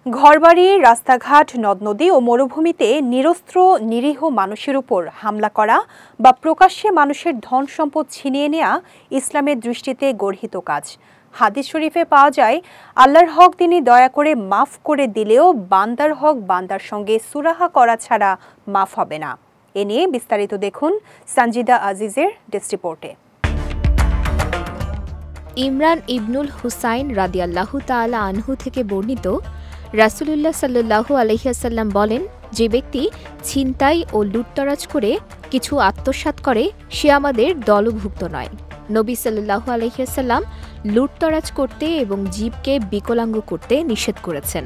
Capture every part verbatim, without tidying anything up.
ঘরবাড়ি, রাস্তাঘাট, নদ-নদী ও মরুভূমিতে নিরস্ত্র নিরীহ মানুষের উপর হামলা করা বা প্রকাশ্যে মানুষের ধন সম্পদ ছিনিয়ে নেওয়া ইসলামের দৃষ্টিতে গর্হিত কাজ। হাদিস শরীফে পাওয়া যায়, আল্লাহর হক তিনি দয়া করে মাফ করে দিলেও বান্দার হক বান্দার সঙ্গে সুরাহা করা ছাড়া মাফ হবে না। এ নিয়ে বিস্তারিত দেখুন সঞ্জিদা আজিজের ডেস্ক রিপোর্টে। ইমরান ইবনুল হুসাইন রাদিয়াল্লাহু তাআলা আনহু থেকে বর্ণিত, রাসূলুল্লাহ সাল্লাল্লাহু আলাইহি ওয়াসাল্লাম বলেন, যে ব্যক্তি ছিনতাই ও লুটতরাজ করে কিছু আত্মসাৎ করে সে আমাদের দলভুক্ত নয়। নবী সাল্লাল্লাহু আলাইহি ওয়াসাল্লাম লুটতরাজ করতে এবং জীবকে বিকলাঙ্গ করতে নিষেধ করেছেন।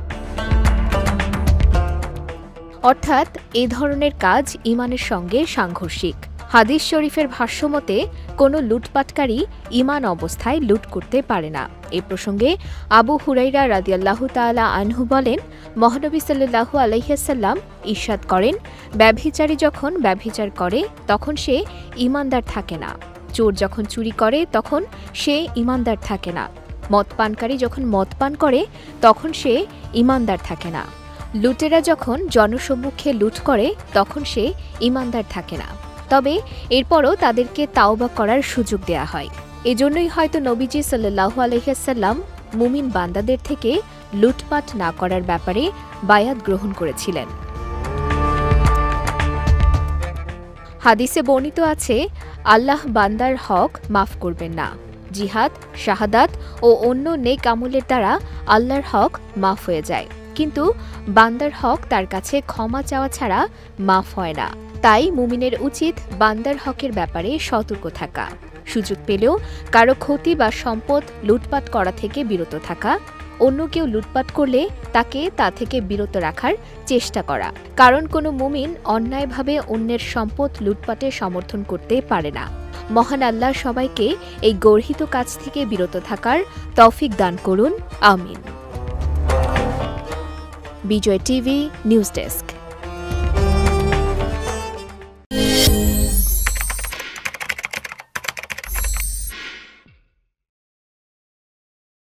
অর্থাৎ এ ধরনের কাজ ঈমানের সঙ্গে সাংঘর্ষিক। হাদিস শরীফের ভাষ্যমতে কোনো লুটপাটকারী ঈমান অবস্থায় লুট করতে পারে না। এ প্রসঙ্গে আবু হুরাইরা রাদিয়াল্লাহু তাআলা আনহু বলেন, মহানবী সাল্লাল্লাহু আলাইহি ওয়াসাল্লাম ইরশাদ করেন, ব্যভিচারী যখন ব্যভিচার করে তখন সে ঈমানদার থাকে না। চোর যখন চুরি করে তখন সে ঈমানদার থাকে না। মদ পানকারী যখন মদ পান করে তখন সে ঈমানদার থাকে না। লুটেরা যখন জনসম্মুখে লুট করে তখন সে ঈমানদার থাকে না। তবে এরপরও তাদেরকে তাওবা করার সুযোগ দেয়া হয়। এজন্যই হয়তো নবীজি সাল্লাল্লাহু আলাইহি ওয়াসাল্লাম মুমিন বান্দাদের থেকে লুটপাট না করার ব্যাপারে বায়াত গ্রহণ করেছিলেন। হাদিসে বর্ণিত আছে, আল্লাহ বান্দার হক মাফ করবেন না। জিহাদ, শাহাদাত ও অন্য নেক আমলের দ্বারা আল্লাহর হক মাফ হয়ে যায়, কিন্তু বান্দার হক তার কাছে ক্ষমা চাওয়া ছাড়া মাফ হয় না। তাই মুমিনের উচিত বান্দার হকের ব্যাপারে সতর্ক থাকা, সুযোগ পেলেও কারো ক্ষতি বা সম্পদ লুটপাট করা থেকে বিরত থাকা, অন্য কেউ লুটপাট করলে তাকে তা থেকে বিরত রাখার চেষ্টা করা। কারণ কোনো মুমিন অন্যায়ভাবে অন্যের সম্পদ লুটপাটে সমর্থন করতে পারে না। মহান আল্লাহ সবাইকে এই গর্হিত কাজ থেকে বিরত থাকার তৌফিক দান করুন, আমিন। Bijoy TV news desk.